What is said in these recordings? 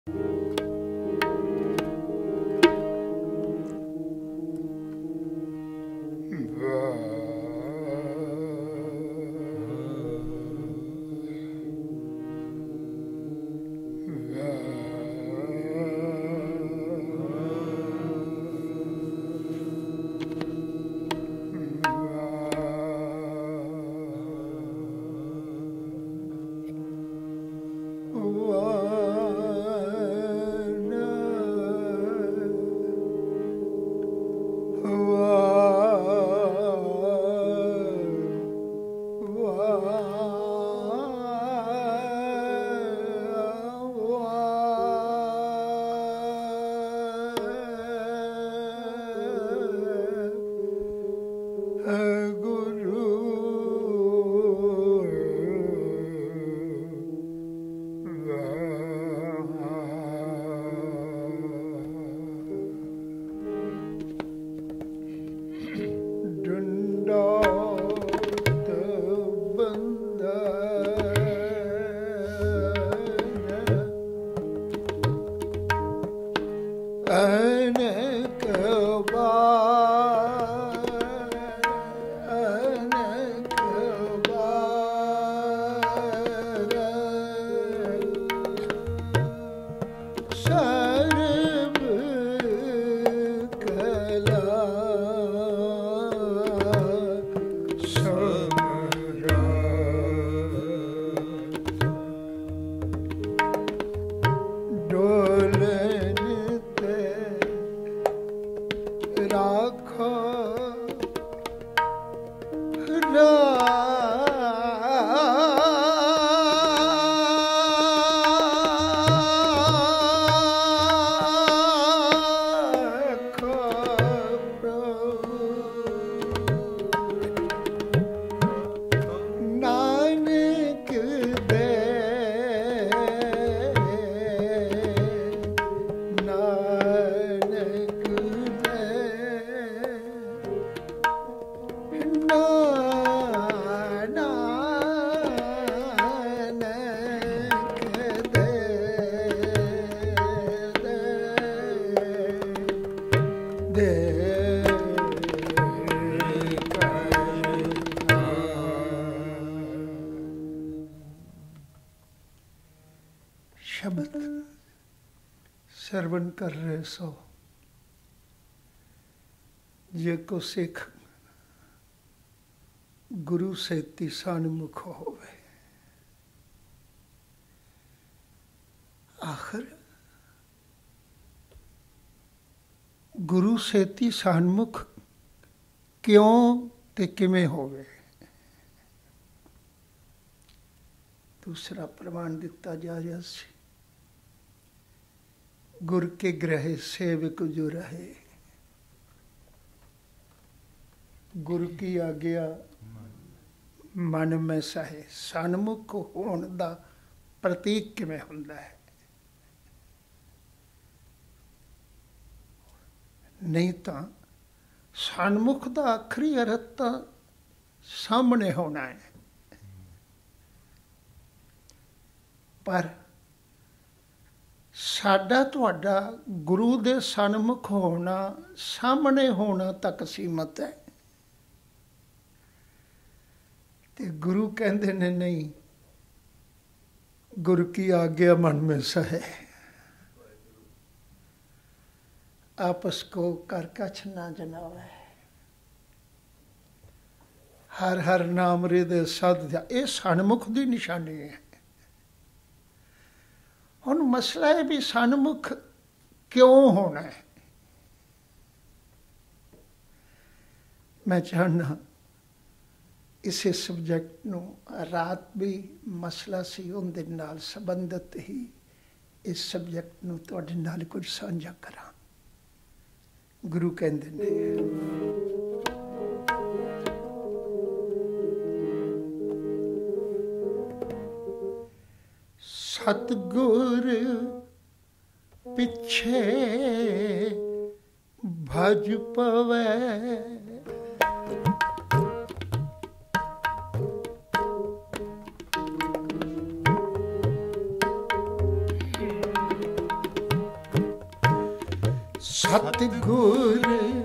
शब्द ਸਰਵਣ ਕਰ ਰਹੇ ਸੋ ਜੇ ਕੋ ਸਿੱਖ ਗੁਰੂ ਸੇਤੀ ਸਨਮੁਖ ਹੋਵੇ। ਆਖਰ ਗੁਰੂ ਸੇਤੀ ਸਨਮੁਖ ਕਿਉਂ ਤੇ ਕਿਵੇਂ ਹੋਵੇ। ਦੂਸਰਾ ਪ੍ਰਮਾਣ ਦਿੱਤਾ ਜਾ ਰਿਹਾ ਸੀ, गुर के ग्रह सेवक जो रहे। गुरु की आज्ञा मन में सहे। सन्मुख होने का प्रतीक किवें हुंदा है। नहीं तो सन्मुख का आखिरी अर्थ तो सामने होना है, पर साडा तुहाडा गुरु दे सन्मुख होना सामने होना तक सीमित है। ते गुरु कहते ने नहीं, गुरु की आज्ञा मन में सहे। आपस को कर कछ ना जनावे। हर हर नाम हृदय सद ये सन्मुख की निशानी है। हुण मसला है भी सन्मुख क्यों होना है। मैं चाहना इसे सबजैक्ट नूं रात भी मसला सी उहदे नाल संबंधित ही इस सबजैक्ट नूं तुहाडे नाल कुछ साझा करा। गुरु कहंदे ने सतगुर पिछे भज पवै। सतगुर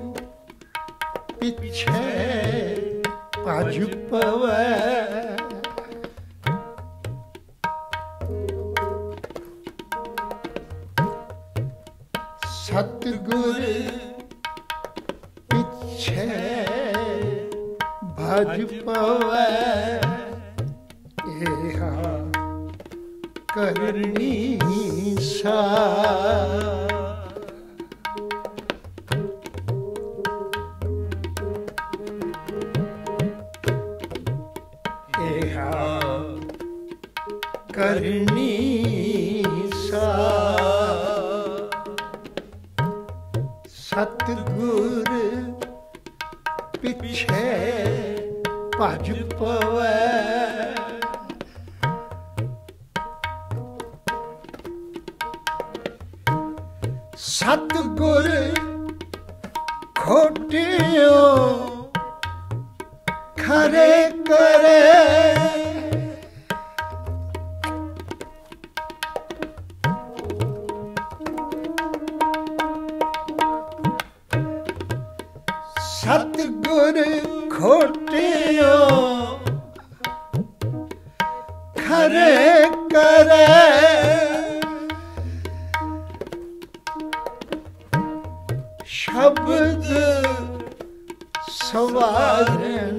पिछे भज पवै, सतगुर पिछे भज पवै, एहा करनी सा। एहा करनी सा, सतगुर पिछे भज पवै, सतगुर खोटियो खरे करे, सतगुर खोटियो खरे करे, शब्द सवारन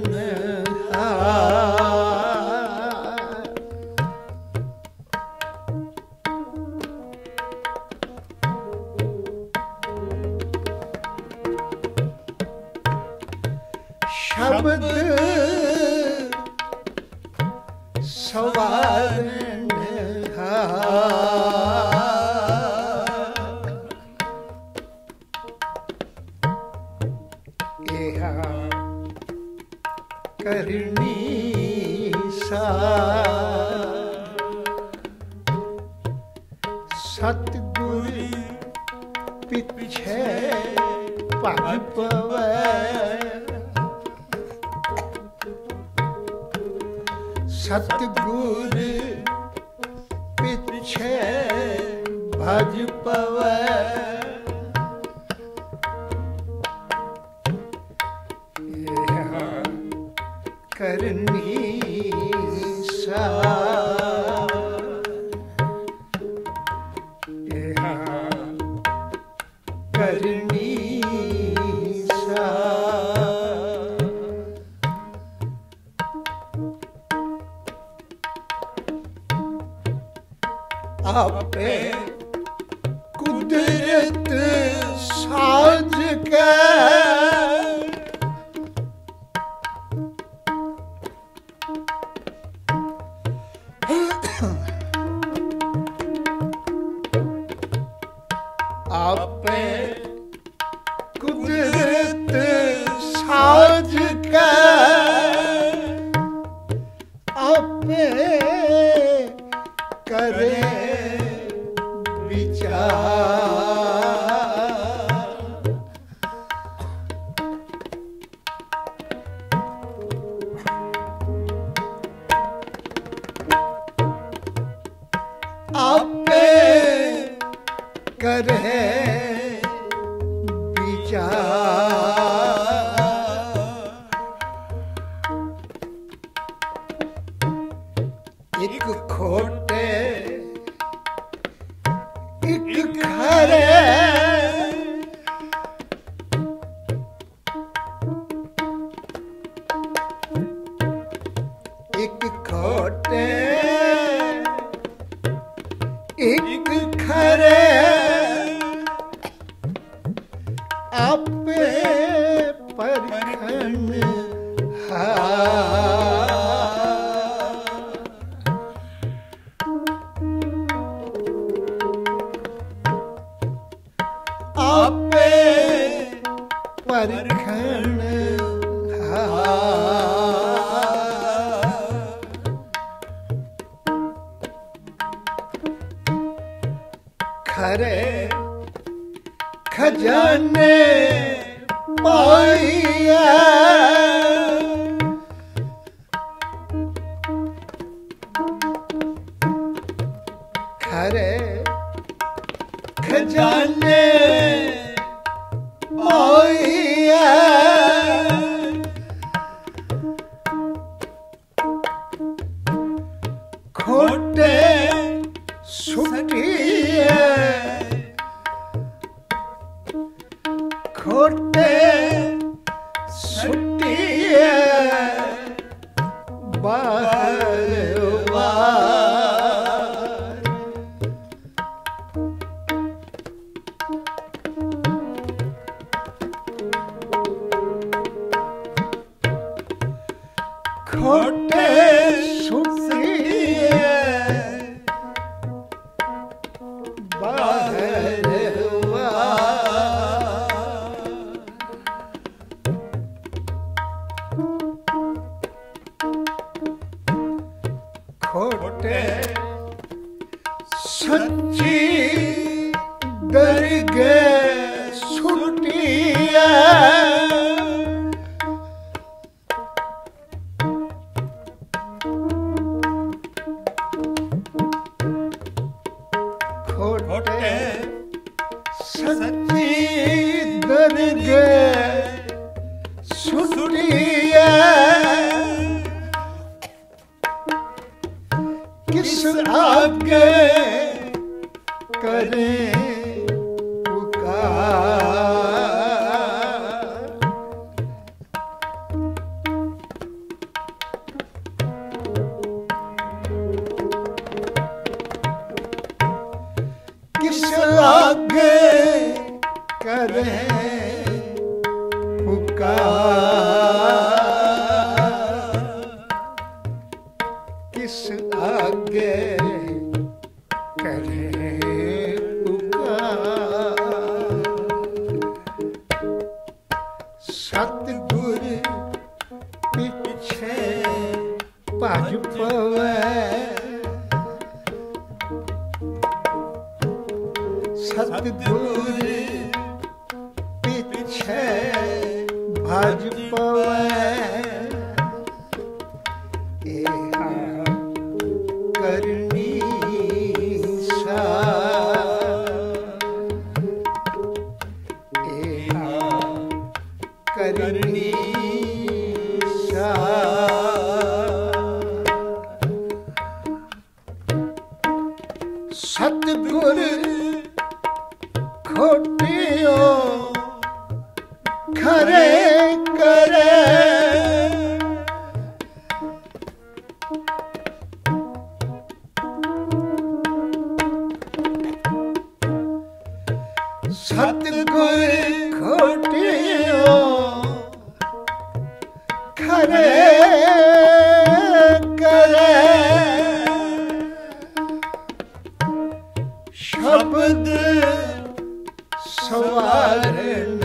शब्द सवारन एहा करनी सा, सतगुर पिछे भज पवै, सतगुर पिछे भज पवै, एहा करनी सा, एहा करनी सा। आपे कुदरत साज के, आपे कुदरत साज के, आपे करे आपे करे विचार, एक खोटे एक खरे, एक खोटे एक खरे, आपे परखन आपे परखन खरे खजाने पाइया, खरे खजाने मोइया खोटे सुटिए खोटे सुटिए बाहर खोटे सुटिए बाहर खोटे सच्ची दरगे छुटिया खोटे सच्ची दरगे छुटिया किस आगे करें पुकार किस आगे करें पुकार किस आगे करें पुकार सतगुर पीछे भज पवै सतगुर पीछे भज पवै करनी सा करनी सा सतगुर खोटियो खरे करे सतगुर खोटियो खरे करे शब्द सवारन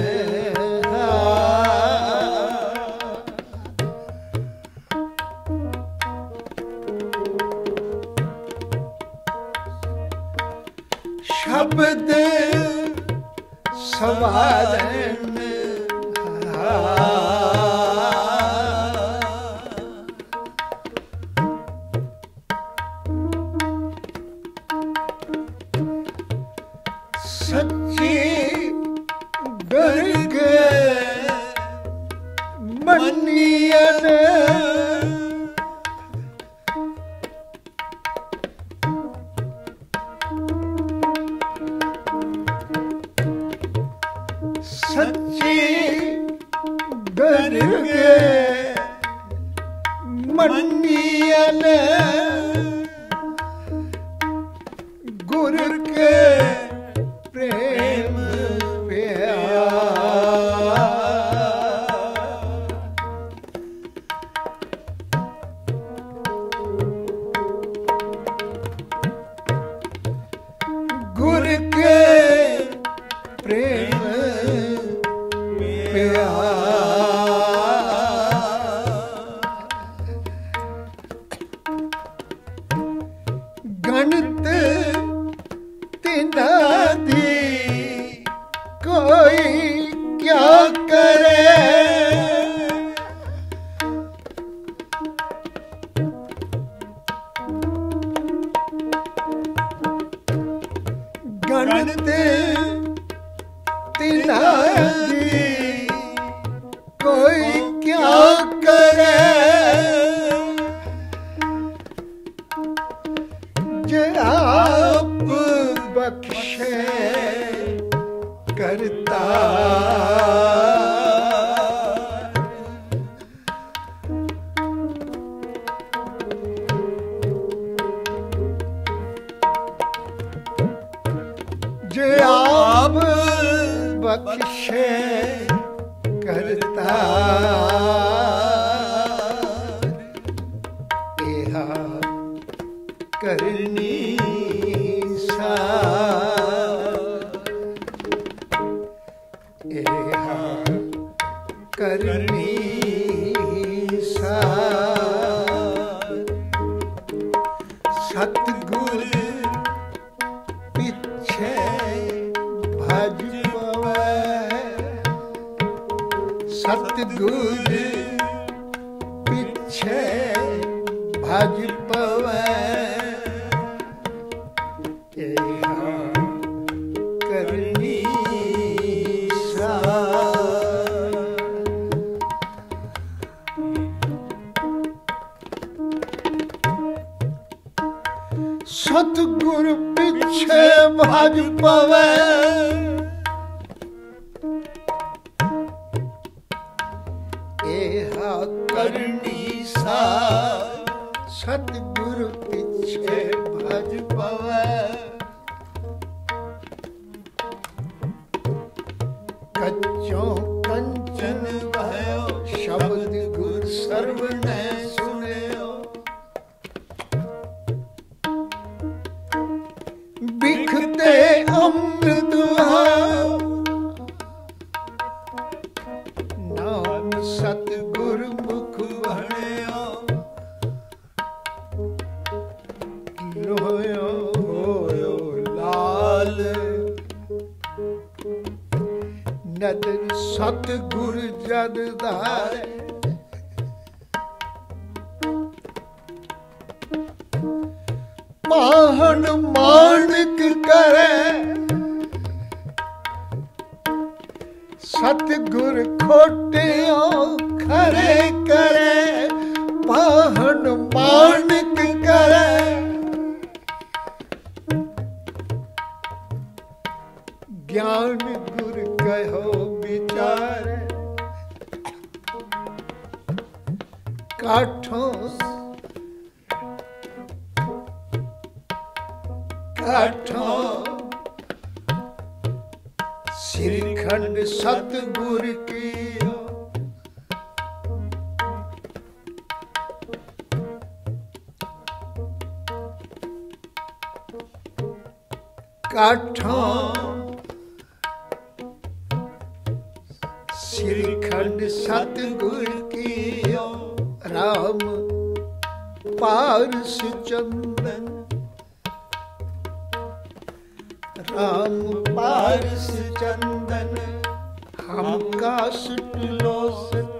शब्द सवारन सच्ची दरग मनियन सच्ची दरग मनियन गुर के प्रेम गुर के प्रेम गणित तिना दी कोई क्या करे गणित तिना दी कोई क्या करे जे आप बख्शे करता जे आप बख्शे करता एहा करनी सा एहा करनी सा सतगुर पिछे भज पवै सतगुर पिछे भज पवै एहा करनी सा सतगुर पिछे भज पवै एहा करनी सा सतगुर पिछे भज पवै कच्चों कंचन भयो शब्द गुर सर्वने सुनियो बिखते अमृत नाम सतगुर मुख भणियो लोयो होयो लाल नदन सतगुर जद धारे पाहन माणिक करे सतगुर खोटियो खरे करे पाहन माणिक करे ज्ञान गुर कहो विचारे काठों काठों श्रीखंड सतगुर कियो काठों श्रीखंड सतगुर कियो राम पारस चंदन राम पारस चंदन हम कासट लोसट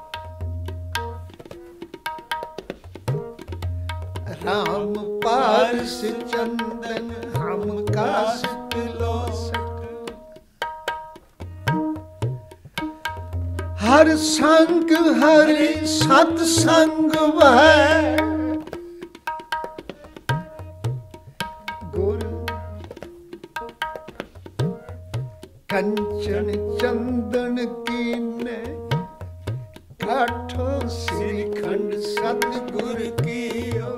राम पारस चंदन हम कासट लोसट हर संग हरि सत्संग वह गुरु कंचन चंदन कीने काठो श्रीखंड सतगुर कियो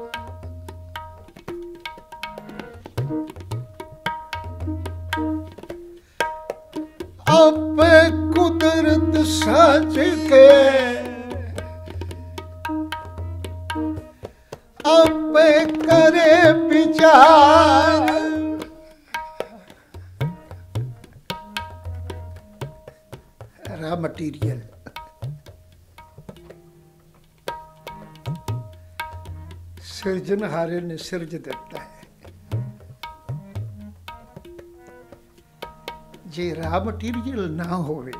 आपे कुदरत साज के आपे करे विचार रहा मटीरियल सिरजनहारे ने सिरज दिता है जे रा मटीरियल ना होवे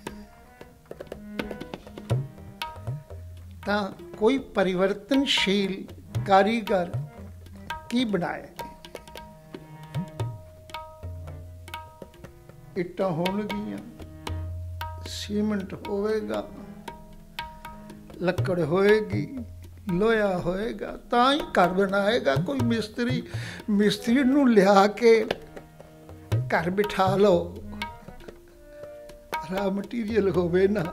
ता कोई परिवर्तनशील कारीगर की बनाए इट्टां होणगियां सीमेंट होएगा, लकड़ होएगी, लोहा होएगा, तां ही घर बनाएगा कोई मिस्त्री। मिस्त्री नूं लिया के घर बिठा लो, रॉ मटीरियल होवे ना।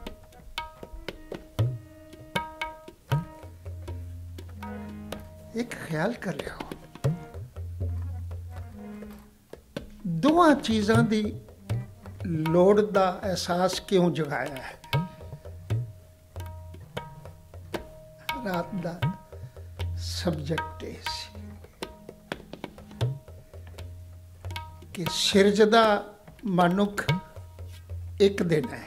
एक ख्याल कर लियो, दोवां चीज़ां दी लोड़ दा एहसास क्यों जगाया है? रात दा सब्जेक्ट है कि सिरजदा मनुख एक दिन है,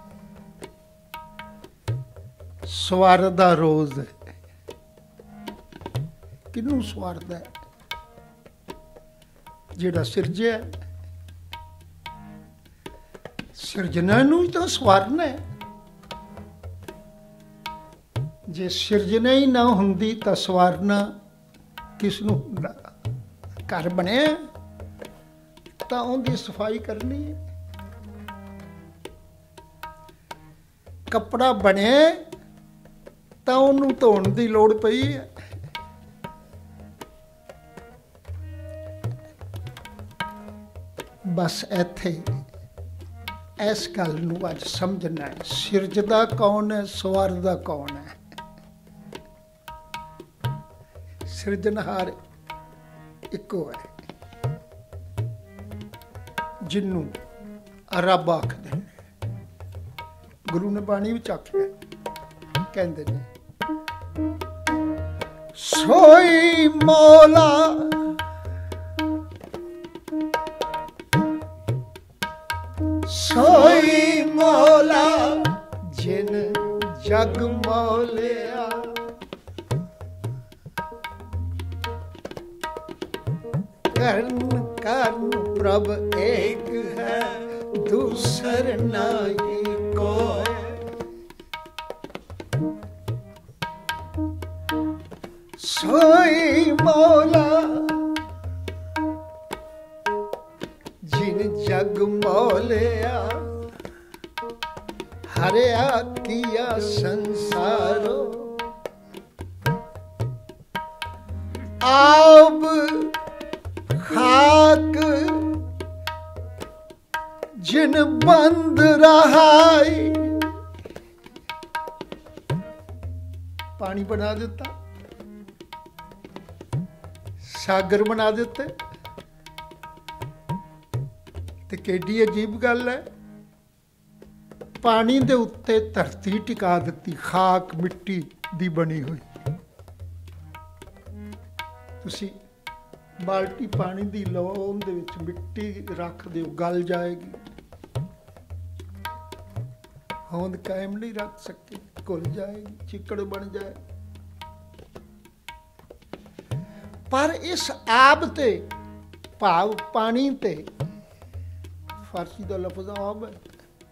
सवारदा रोज है। किनू सवारदा है? जिहड़ा सिरजिया, सिरजना नूं ही तो सवारना है। जे सिरजना ही ना हुंदी तां सवारना किस नूं हुंदा? घर बने तां उहदी सफाई करनी है, कपड़ा बने तां उहनूं धोण दी लोड़ पई है। बस इत्थे इस गल नूं अज समझना है, सिरजदा कौन है, सवारदा कौन है। सिरजनहार इक्को है, जिन्नू रब आखदे ने। गुरु ने बाणी विच आखिया, कहंदे ने सोई मौला सोई मौला जिन जग मौलिया। कर्ण कर्ण प्रभ एक है, दूसर नहीं कोई। सोई मौला जिन जग मौलिया, हरिया किया संसारो। आब खाक जिन बंद रहाई। पानी बना देता, सागर बना देते, ते केडी अजीब गल है। पानी दे उत्ते धरती टिका दिती, खाक मिट्टी दी बनी हुई। तुसी बाल्टी पानी दी लो, उहदे विच मिट्टी रख दिओ, गल जाएगी। होंद कायम नहीं रख सकते, घुल जाएगी, चिकड़ बन जाए। पर इस आब ते भाव पानी ते, फारसी दा लफ्ज़ आब है,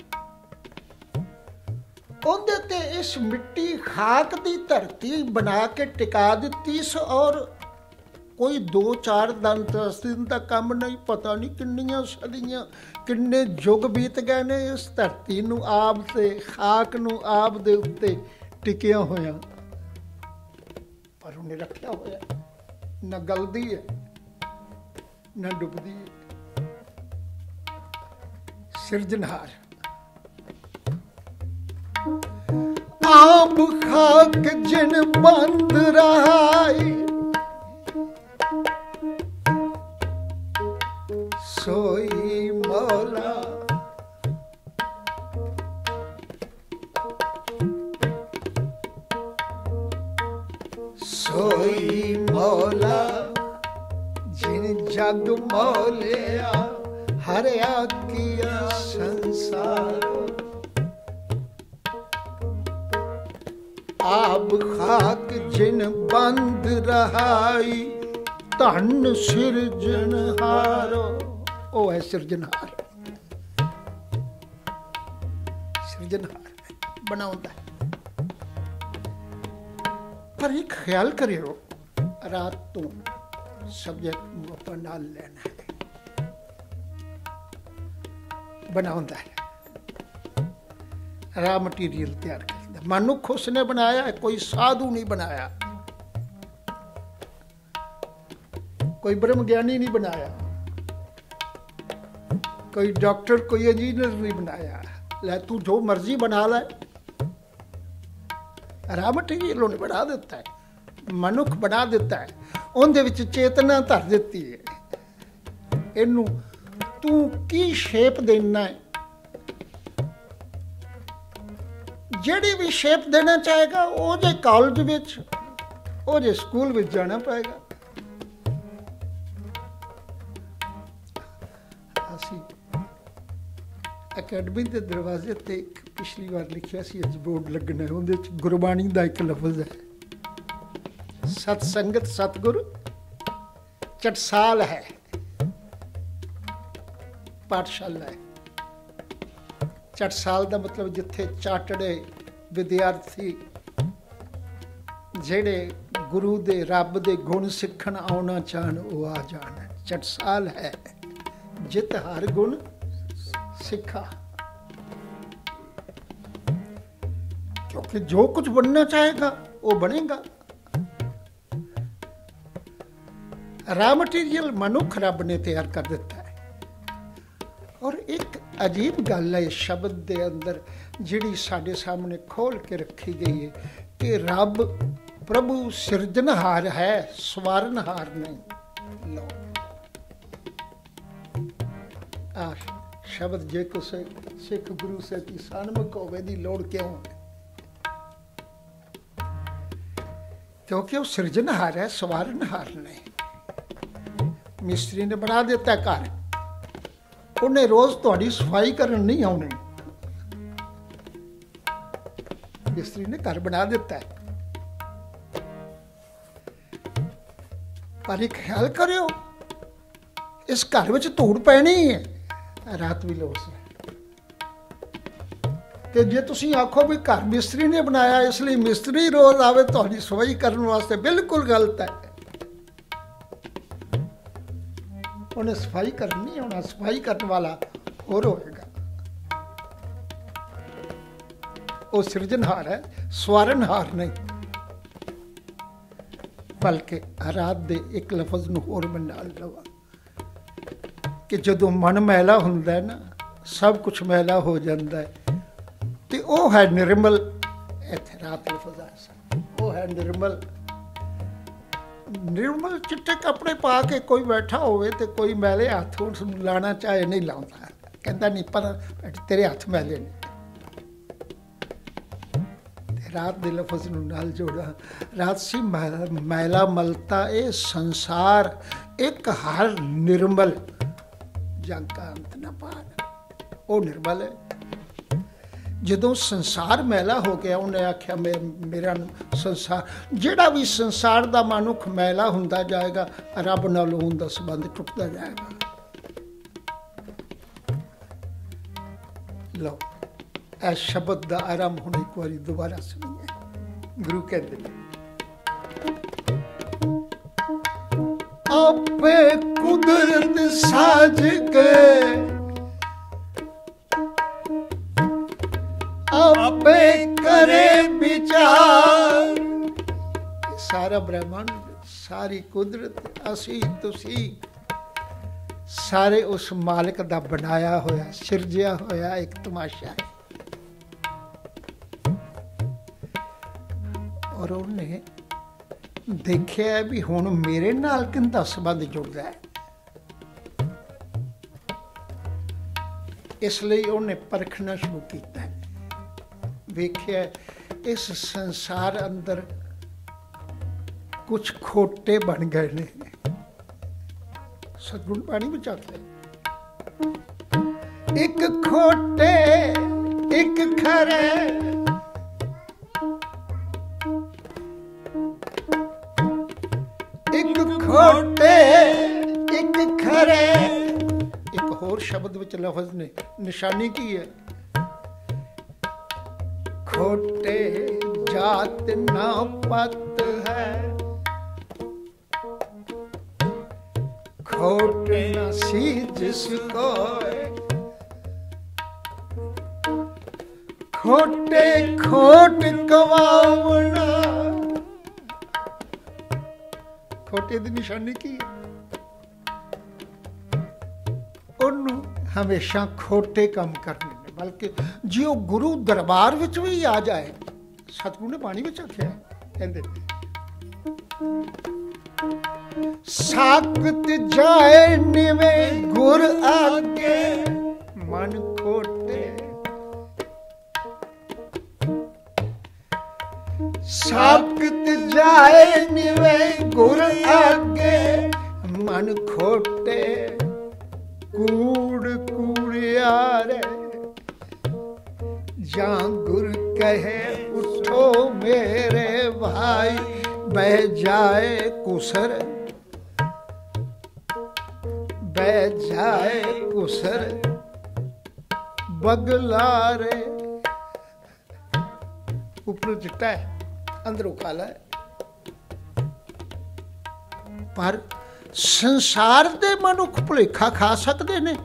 उहदे ते इस मिट्टी खाक दी धरती बना के टिका दिती। और कोई 2-4 दिन 10 दिन का काम नहीं, पता नहीं किन्नियां सदियां किन्ने युग बीत गए ने इस धरती नूं आब ते खाक नूं आब दे उत्ते टिकिया होया। पर उन्हें रखिया होया, न गलदी है न डुबदी है। सिरजनहार आब खाक जिन बंद रहाई। सोई मौला सोई मौला जिन जग मौलिया, हरिया किया संसार। आब खाक जिन बंद रहाई, धन सिरजनहारो। ओ है सिरजनहार, सिरजनहार बनाउंदा है। पर एक ख्याल करियो, रात तो सब्जेक्ट अपना नाल लेना है। बनाउंदा है, रॉ मटीरियल तैयार करता। मनुख उसने बनाया, कोई साधु नहीं बनाया, कोई ब्रह्म ज्ञानी नहीं बनाया, कोई डॉक्टर कोई इंजीनियर नहीं बनाया। ले तू जो मर्जी बना ले, रॉ मटीरियल उन्हें बना देता है, मनुख बना देता है, उनदे विच चेतना धर देती है। इनू तू की शेप देना है, ਜਿਹੜੀ भी शेप देना चाहेगा वो जे कॉलेज विच, वो जे स्कूल विच जाना पाएगा। असी अकैडमी के दरवाजे ते पिछली बार लिखिया सी, अज बोर्ड लगना है, उहदे च गुरबाणी दा एक लफज है, सतसंगत सतगुरु चटसाल है, पाठशाला है। चटसाल का मतलब जिथे चाटड़े विद्यार्थी जेड़े गुरु दे रब दे गुण सीखण आउणा चाहन वो आ जाण। चटसाल है जित हर गुण सिखा, क्योंकि जो कुछ बनना चाहेगा वो बनेगा। रॉ मटीरियल मनुख रब ने तैयार कर दिता है। और एक अजीब गल है इस शब्द के अंदर जिहड़ी साडे सामने खोल के रखी गई है कि रब प्रभु सिरजनहार है, सवारनहार नहीं। लो आ शब्द जे किसी सिख गुरु से सन्मुख होवे दी लोड़ क्यों है? क्योंकि वो सिरजनहार है, सवारनहार नहीं। मिस्त्री ने बना देता है घर, उन्हें रोज थोड़ी सफाई करन नहीं आनी, मिस्त्री ने घर बना देता है। पर एक ख्याल करो, इस घर में धूड़ पैनी है रात भी लोस है। ते जे तुसी आखो भी घर मिस्त्री ने बनाया इसलिए मिस्त्री रोज आवे थोड़ी सफाई करने वास्ते, बिल्कुल गलत है। उन्हें सफाई करनी होना, सफाई करने वाला और होएगा। वो सिरजनहार है, सवारनहार नहीं। बल्कि रात दे एक लफज नूं होर मैं नाल लवां कि जदों मन मैला हुंदा है ना, सब कुछ मैला हो जाता है, तो वो है निर्मल। इत्थे रात लफज आया, वो है निर्मल। निर्मल चिट्टे कपड़े पा के कोई बैठा होवे ते कोई मैले हाथ उसनूं लाना चाहे नहीं लाउंदा, कहंदा नहीं पर तेरे हाथ मैले ने। रात दे लफज नूं नाल जोड़ा, रात सी मैला मलता ए संसार एक हर निर्मल जग का अंत न पार। वो निर्मल है। जदों संसार मैला हो गया, उन्हें आख्या मेरा संसार, जिहड़ा भी संसार दा मनुख मैला हुंदा जाएगा, रब नाल उनदा संबंध टुटदा जाएगा। लो ऐ शब्द दा आरंभ हुण एक बारी दोबारा सुनिए। गुरु कहते आपे कुदरत साज के, आपे करे विचार। सारा ब्रह्मांड, सारी कुदरत, असी तुसी सारे उस मालिक दा बनाया होया, सिरजिया होया एक तमाशा है। और उन्हें देखिया भी हुण मेरे नाल किंदा संबंध जुड़दा है, इसलिए उन्हें परखना शुरू किया है। वेख्या इस संसार अंदर कुछ खोटे बन गए ने। सतगुण पानी बचा के एक खोटे एक खरे, एक खोटे एक खरे। एक होर शब्द विच लफज ने निशानी की है, खोटे जात ना पत है, खोटे न सी जिसको, खोटे खोट कवावना। खोटे की निशानी की है? ਉਹਨੂੰ हमेशा खोटे काम करने ने, बल्कि जे वो गुरु दरबार विच भी आ जाए, सतगुरु ने बाणी विच आख्या कहंदे साकत जाए निवे गुर आगे मन खोटे। साकत जाए निवे गुर आगे मन खोटे। कूड़ कूड़ियारे जा गुर कहे उठो मेरे भाई, बह जाए कुसर बह जाए कुसर बगलारे। ऊपर चिट्टा है अंदरों काला है, पर संसार दे मनुख भुलेखा खा सकते ने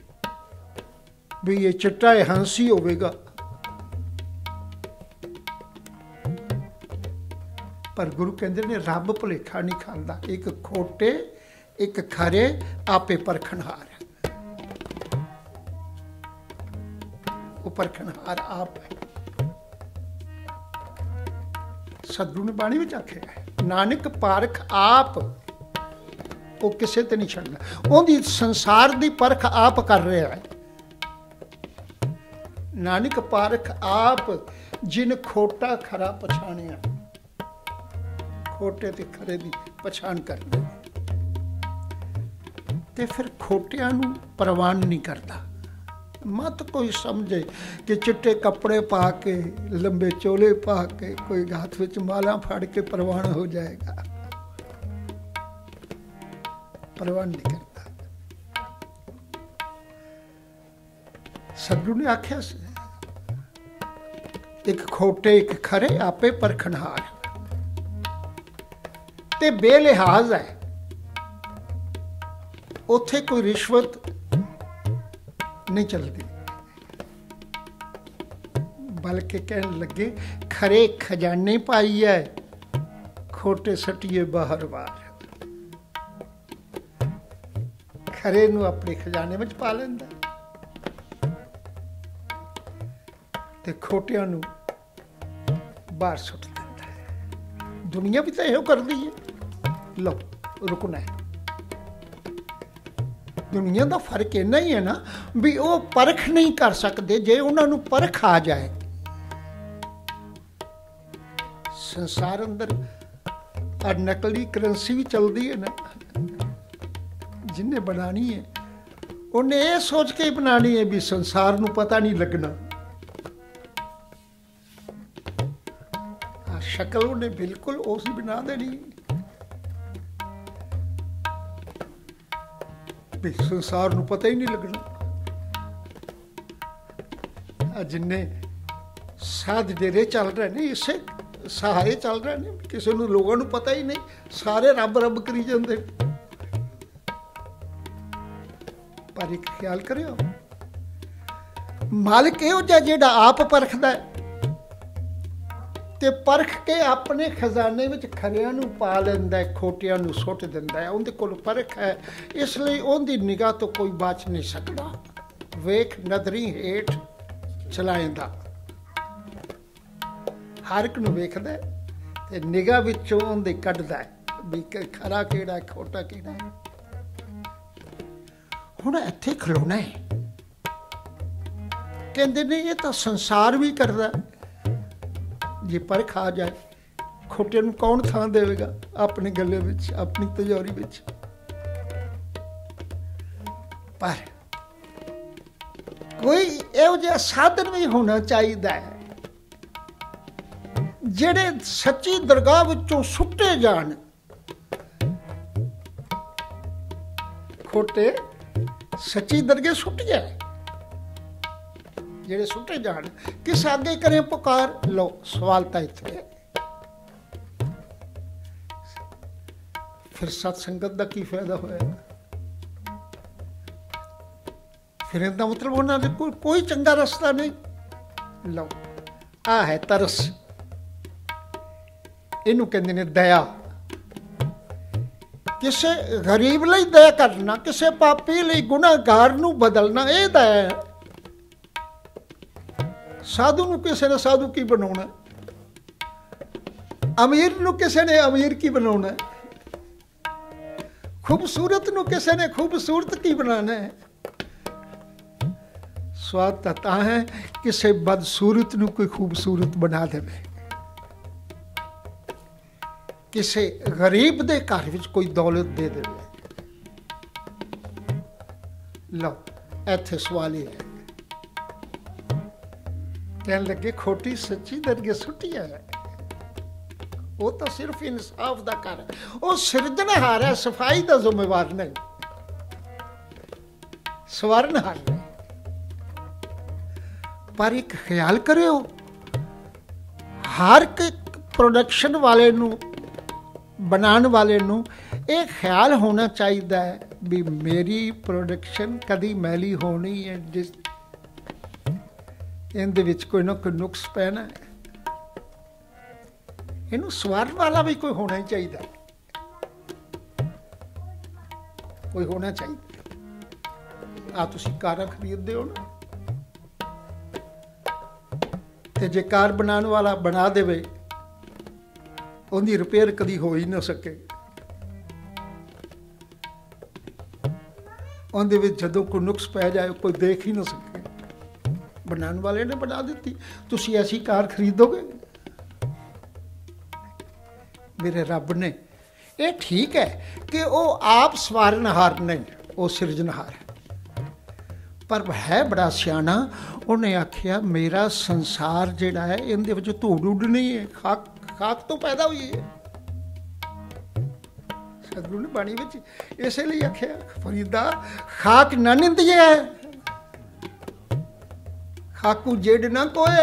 भी ये चिट्टा है हंसी होवेगा, पर गुरु कहते ने रब भुलेखा नहीं खांदा। एक खोटे एक खरे आपे परखनहार है, वो परखनहार आप है। सतगुरु ने बाणी विच आख्या है नानक पारख आप, वो किसे ते नहीं छड़ना। उहदी संसार दी परख आप कर रहा है। नानक पारख आप जिन खोटा खरा पछाणिया, खोटे ते खरे दी पछाण करदा ते फिर खोटियां नूं प्रवान नहीं करता। मत कोई समझे कि चिट्टे कपड़े पा के लंबे चोले पा के कोई हाथ विच माला फाड़ के प्रवान हो जाएगा, प्रवान नहीं करता। सतगुरु ने आख्या एक खोटे एक खरे आपे परखनहार, ते बेलिहाज है। उथे कोई रिश्वत नहीं चलती, बल्कि कहने लगे खरे खजाने पाई है, खोटे सटिए बाहर बाहर। खरे नूं अपने खजाने में पा लेंदा ते खोटियां नूं बाहर सुट देंदा है। दुनिया भी तो इहो करदी है। लो रुकना है, दुनिया का फर्क इन्ना ही है ना भी वो परख नहीं कर सकते। जे उन्होंने परख आ जाए, संसार अंदर नकली करंसी भी चलती है ना, जिन्हें बनानी है उन्हें ये सोच के ही बनानी है भी संसार नूं पता नहीं लगना। शक्ल उन्हें बिल्कुल उसी बना देनी भी संसार नूं पता ही नहीं लगना। जिन्हें साध डेरे चल रहे ने इसे सहारे चल रहे ने, किसी नूं लोगों नूं पता ही नहीं, सारे रब रब करी जाते। पर एक ख्याल करियो, मालिक इहो जिहा जिहड़ा आप परखदा है ते परख के अपने खजाने विच खरियां नूं पा लैंदा है, खोटियां नूं सुट दिंदा है। उहदे कोल परख है, इसलिए उहदी निगाह तो कोई बच नहीं सकदा। वेख नदरी हेठ चलाएंदा, हर एक नूं वेखदा ते निगाह विचों उहदे कढदा है भी खरा किहड़ा है खोटा किहड़ा है। हुण इत्थे खलोना है, कहंदे ने ये तां संसार भी करदा है। जे परख आ जाए, खोटे नूं कौन थां देवेगा अपने गले विच, अपनी तिजोरी विच। पर कोई इहो जिहा साधन भी होना चाहिदा है ਜਿਹੜੇ सच्ची दरगाह विचों सुट्टे जान। खोटे सच्ची दरगाह सुट जाए, ਜਿਹੜੇ ਸੁੱਟੇ ਜਾਣ, किस आगे करें पुकार। लो सवाल तो इत्थे है, फिर सत्संगत का की फायदा होएगा? फिर इसका मतलब उन्होंने कोई चंगा रास्ता नहीं। लो आ है तरस, इनू कहते ने दया। किसे गरीब लई दया करना, किसे पापी लई गुनाहगार नू बदलना, ये दया है। साधु नू किसे ने साधु की बनाना, अमीर नू किसे ने अमीर की बनाना, खूबसूरत नू किसे ने खूबसूरत की बनाना है। स्वाद तता है किसे बदसूरत नू कोई खूबसूरत बना देवे, किसे गरीब दे घर विच कोई दौलत दे देवे। लो इत्थे सवाल ही है, कहने लगे खोटी सच्ची दरगे सुटी है। वो तो सिर्फ इंसाफ दा कर है, वो सिरजनहार है, सफाई दा जिम्मेवार नहीं, सवारनहार नहीं। पर एक ख्याल करियो, हर के प्रोडक्शन वाले नू बनाने वाले नू ये ख्याल होना चाहिए भी मेरी प्रोडक्शन कदी मैली होनी है, जिस इहदे विच कोई ना कोई नुक्स पैना है। इनू सवारन वाला भी कोई होना ही चाहिए, कोई होना चाहिए। आ तुसी कारां खरीददे हो ना, ते जे कार बनाने वाला बना देवे, उनकी रिपेयर कदी हो ही ना सके। उनदे विच जदों कोई नुक्स पै जाए कोई देख ही ना सके, बनाने वाले ने बना दी। तुसी ऐसी कार खरीदोगे? मेरे रब ने, ये ठीक है कि वो आप सवारनहार नहीं, वो सिरजनहार है, पर है बड़ा सियाना। उन्हें आखिया मेरा संसार जिहड़ा है इहदे विच धूड़ उड़ नहीं है, खाक तो पैदा हुई है। सतगुरु ने बाणी विच इसलिए आखिया फरीदा खाक ना निंदिए, खाकू जेड़ ना कोए।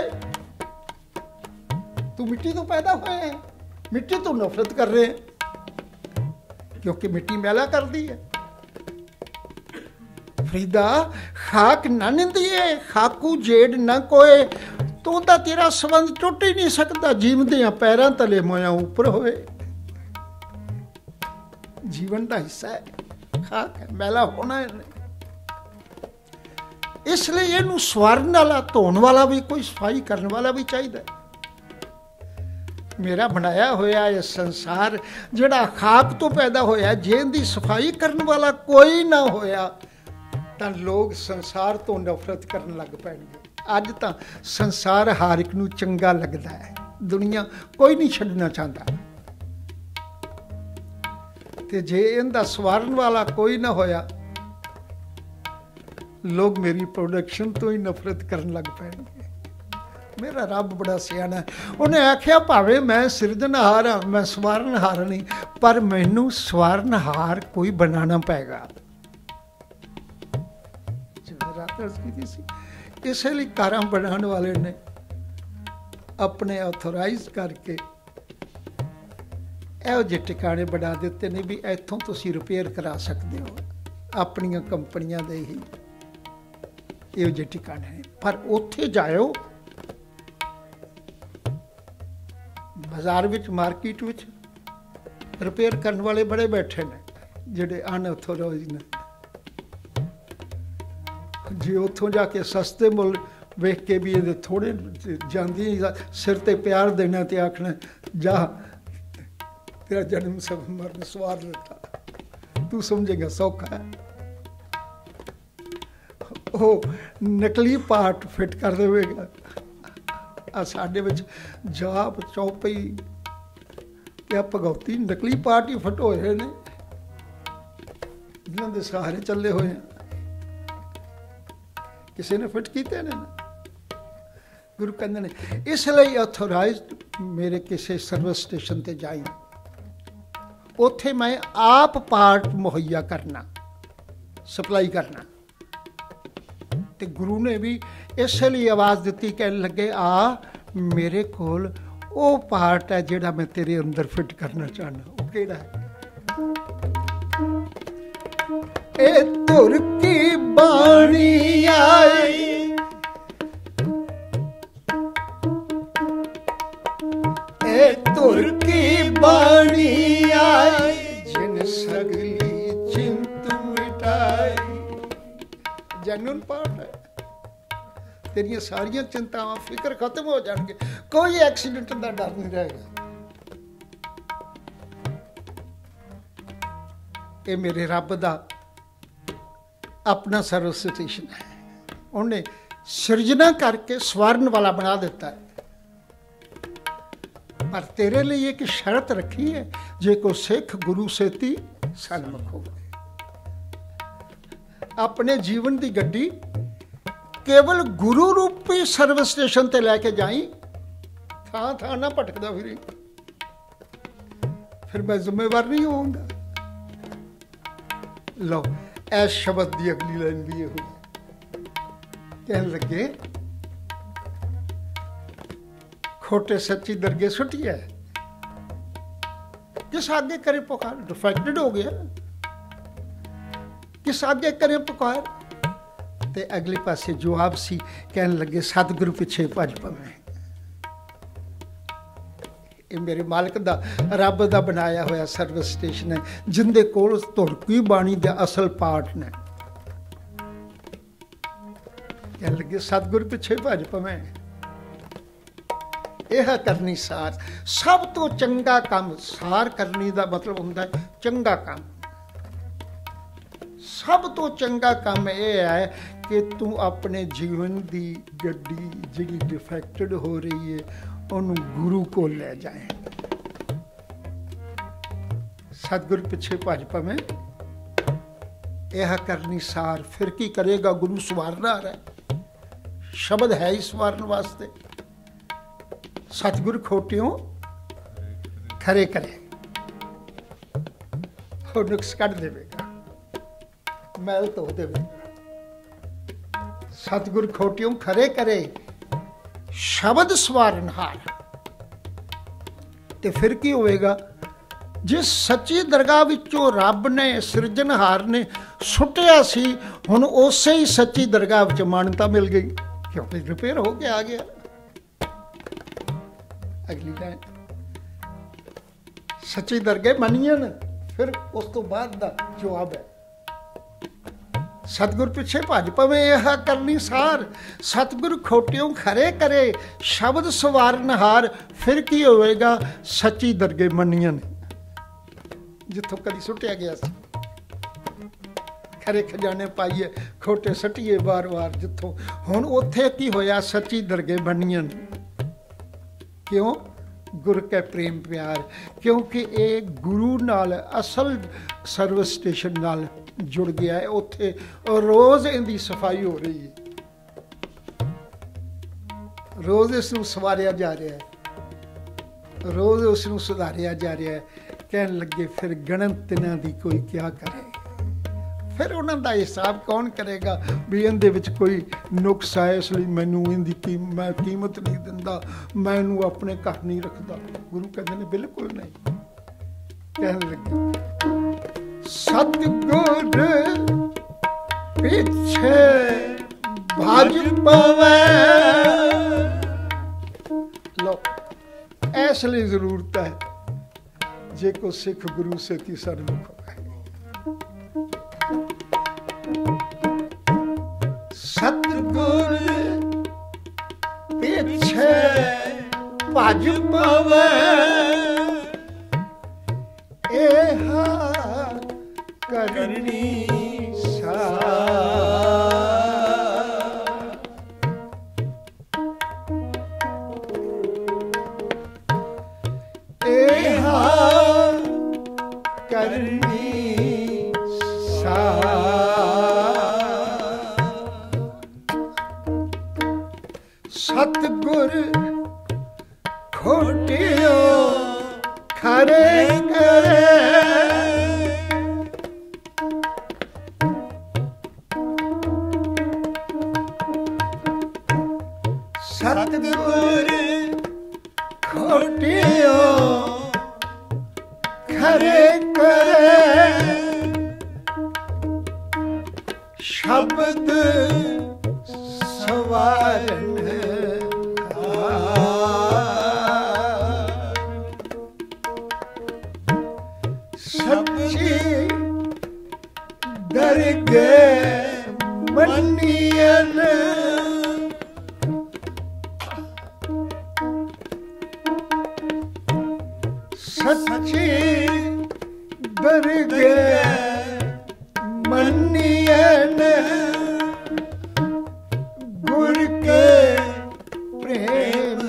तू मिट्टी तो पैदा हुए है, मिट्टी तो नफरत कर रहे हैं क्योंकि मिट्टी मैला कर दी है। फरीदा खाक ना निंदिए, खाकू जेड़ ना कोए, तू तो तेरा संबंध टुट ही नहीं सकता जीवदियां पैरां तले मोया ऊपर होए। जीवन का हिस्सा है, खाक है, मैला होना है। इसलिए इनू सवारन वाला, धोने वाला भी, कोई सफाई करने वाला भी चाहिए। मेरा बनाया होया यह संसार जिहड़ा खाक तो पैदा होया, जे दी सफाई करने वाला कोई ना होया तो लोग संसार तो नफरत करन लग पैणगे। अज तो संसार हर एक नूं चंगा लगता है, दुनिया कोई नहीं छड्डना चाहता। ते जे इनदा सवारन वाला कोई ना होया, लोग मेरी प्रोडक्शन तो ही नफरत करन लग पैणगे। मेरा रब बड़ा सियाना है, उन्हें आख्या भावें मैं सिरजनहार हाँ, मैं सवारनहार नहीं, पर मैनू सवारनहार कोई बनाना पैगा। इसलिए कारां बनाने वाले ने अपने ऑथोराइज करके ਇਹੋ ਜਿਹੇ ਟਿਕਾਣੇ बना ਦਿੱਤੇ ਨੇ भी ਇੱਥੋਂ ਤੁਸੀਂ ਰਿਪੇਅਰ करा सकते हो। ਆਪਣੀਆਂ ਕੰਪਨੀਆਂ ਦੇ ਹੀ ਇਹੋ ਜਿਹੇ ਟਿਕਾਣੇ ਨੇ, पर ਉੱਥੇ ਜਾਇਓ बाजार विच, मार्केट विच रिपेयर करने वाले बड़े बैठे ने जिहड़े अनऑथोराइज ने। जे उत्थों जाके सस्ते मुल वेख के भी ये थोड़े जांदी सिर ते प्यार देना ते आखना जा तेरा जन्म सब मरण सवार लेता, तू समझेगा सौखा है। वो नकली पार्ट फिट कर देगा। साडे विच जाप चौपई या भगौती नकली पार्ट ही फिट होए ने, जिन्हां दे सहारे चले हुए हैं, किसी ने फिट किए ने ना। गुरु कहते ने इसलिए ऑथोराइज्ड मेरे किसी सर्विस स्टेशन ते जाई, उत्थे मैं आप पार्ट मुहैया करना, सप्लाई करना। ते गुरु ने भी इसलिए आवाज़ दी, कहने लगे आ मेरे कोल वो पार्ट है जिहड़ा मैं तेरे अंदर फिट करना चाहना। वो किहड़ा है? ए तुर की बाणी आई ਜੈਨੂਨ ਪਾਠ ਹੈ। तेरिया सारिया चिंतावां फिक्र खत्म हो जाएंगे, कोई एक्सीडेंट का डर नहीं रहेगा। ये मेरे रब दा अपना सर्विस स्टेशन है। उन्हें सिरजना करके स्वर्ण वाला बना देता है, पर तेरे लिए एक शर्त रखी है, जे को सिख गुरु सेती सन्मुख हो। अपने जीवन की गड्डी केवल गुरु रूपी सर्विस स्टेशन ते लैके जाई, थां थां ना भटकदा फिरी, फिर मैं जिम्मेवार नहीं होऊंगा। लो ऐस शब्द की अगली लाइन भी ये हुई, कहने लगे खोटे सच्ची दरगे सुटी है, किस आगे करे पुकार, डिफेक्टेड हो गया, किस आगे करे पुकार। ते अगले पासे जवाब सी, कहने लगे सतगुरु पिछे भज पवे। ये मेरे मालिक दा रब दा बनाया होया सर्विस स्टेशन है, जिंदे कोल तुरकी बाणी दे असल पाठ ने। कहने लगे सतगुरु पिछे भज पवे, यह करनी सार। सब तो चंगा काम, सार करनी दा मतलब हुंदा है चंगा काम। सब तो चंगा काम यह है कि तू अपने जीवन की गड्डी जिहड़ी डिफेक्टेड हो रही है उन्होंने गुरु को ले जाए। सतगुरु पिछे भज पवे, यह करनी सार। फिर की करेगा, गुरु सवारना है, शब्द है ही सवारन वास्ते। सतगुरु खोटियों खरे करे, और नुक्स कढ़ देवेगा, मैल धो देवेगा। सतगुरु खोटियों खरे करे, शब्द सवारनहार। ते फिर की होएगा, जिस सच्ची दरगाह विचों रब ने सिरजनहार ने सुटिया सी, हुण उसे ही सच्ची दरगाह विच मानता मिल गई, क्योंकि रिपेयर हो के आ गया। अगली लाइन, सच्ची दरगाह मनिए न, फिर उस तो बाद दा जवाब है सतगुर पिछे भज पवे, यह करनी सार। सतगुरु खोटियों खरे करे, शब्द सवारनहार। फिर की होएगा, सच्ची दरगे मनियन, जिथों कदी सुटिया गया सी। खरे खजाने पाइए, खोटे सटिए बार बार जिथों, हुण उत्थे की होया, सच्ची दरगे मनियन। क्यों? गुर के प्रेम प्यार, क्योंकि ये गुरु नाल असल सर्विस स्टेशन नाल जुड़ गया है। उत्थे रोज इनकी सफाई हो रही है, रोज इसनूं सवारिया जा रहा है, रोज उसनूं सुधारिया जा रहा है। कहने लगे फिर गणत दिनां दी कोई क्या करे, फिर उन्हां दा हिसाब कौन करेगा भी इहदे विच कोई नुक्स है, इसलिए मैनूं इहदी मैं कीमत नहीं दिंदा, मैं इहनूं अपने घर नहीं रखदा। गुरु कहंदे ने बिल्कुल नहीं। कहने लगे सतगुर पिछे भज पवे। लो इसलिए जरूरत है जे को सिख गुरु से ती सन्मुख होवे। सतगुर पिछे भज पवे, एहा करनी सार। एहा करनी सार। सतगुर खोटियों खरे करे, सतगुर खोटियों खरे करे, शब्द सवारन सच्ची दरगे मन ਮੰਨੀਐਨ ਸੱਚੇ ਦਰਗਹਿ ਮੰਨੀਐਨ ਗੁਰ ਕੇ ਪ੍ਰੇਮ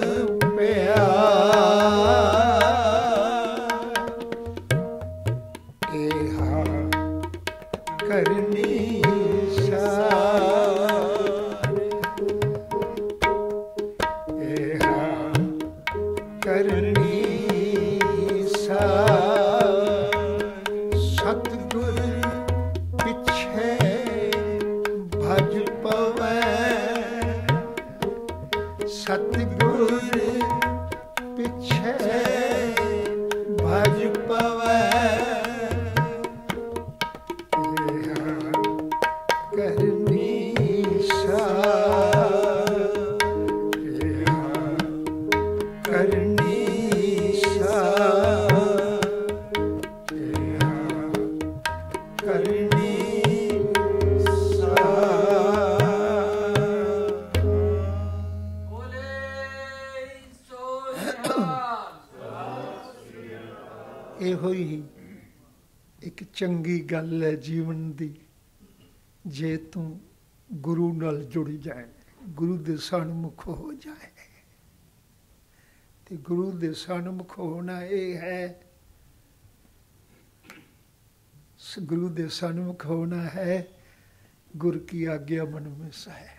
ਪਿਆਰ ਇਹਾ ਕਰਨੀ ਸਾਰ ਇਹਾ ਕਰਨੀ ਸਤਿਗੁਰ ਪਿਛੇ ਭਜ ਪਵੈ ਸਤਿਗੁਰ ਪਿਛੇ ਭਜ ਪਵੈ ਕਰਨੀ ਸਾਰ ਕਰਨੀ ਸਾਰ ਕਰਨੀ ਇਹੋ ਹੀ ਇੱਕ ਚੰਗੀ ਗੱਲ ਹੈ ਜੀਵਨ ਦੀ ਜੇ ਤੂੰ ਗੁਰੂ ਨਾਲ ਜੁੜ ਜਾਏ, ਗੁਰੂ ਦੇ ਸਨਮੁਖ ਹੋ ਜਾਏ। ਤੇ ਗੁਰੂ ਦੇ ਸਨਮੁਖ ਹੋਣਾ ਇਹ ਹੈ, गुरु दे सन्मुख होना है गुर की आज्ञा मन में सह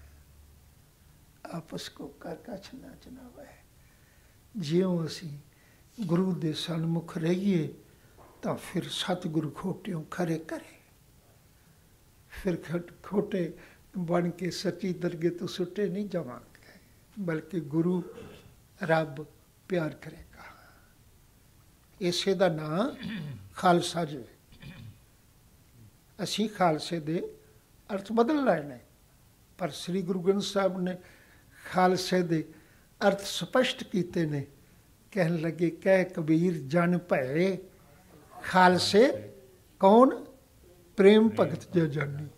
आपस को कर कछ ना चनावे। ज्यों असी गुरु दे सन्मुख रहिए तो फिर सतगुरु खोटियों खरे करे, फिर खोटे बन के सच्ची दरगे तो सुटे नहीं जावांगे, बल्कि गुरु रब प्यार करेगा। इसे दा नाम खालसा जी। असी खालसे दे अर्थ बदल रहे हैं, पर श्री गुरु ग्रंथ साहब ने खालसे दे अर्थ स्पष्ट किए ने। कहन लगे कह कबीर जन भय खालसे कौन प्रेम भगत जो जानी।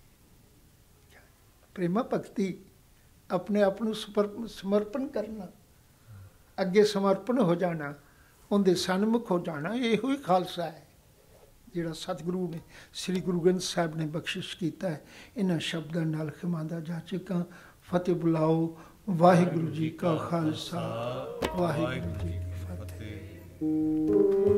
प्रेमा भगती अपने आप को समर्पण करना, अगे समर्पण हो जाना, उनके सन्मुख हो जाना, यो ही खालसा है जिहड़ा सतगुरु ने श्री गुरु ग्रंथ साहब ने बख्शिश किया है। इन्हां शब्दां नाल खिमांदा जा चुका। फतेह बुलाओ। वाहिगुरु जी का खालसा, वाहिगुरु जी की फतेह।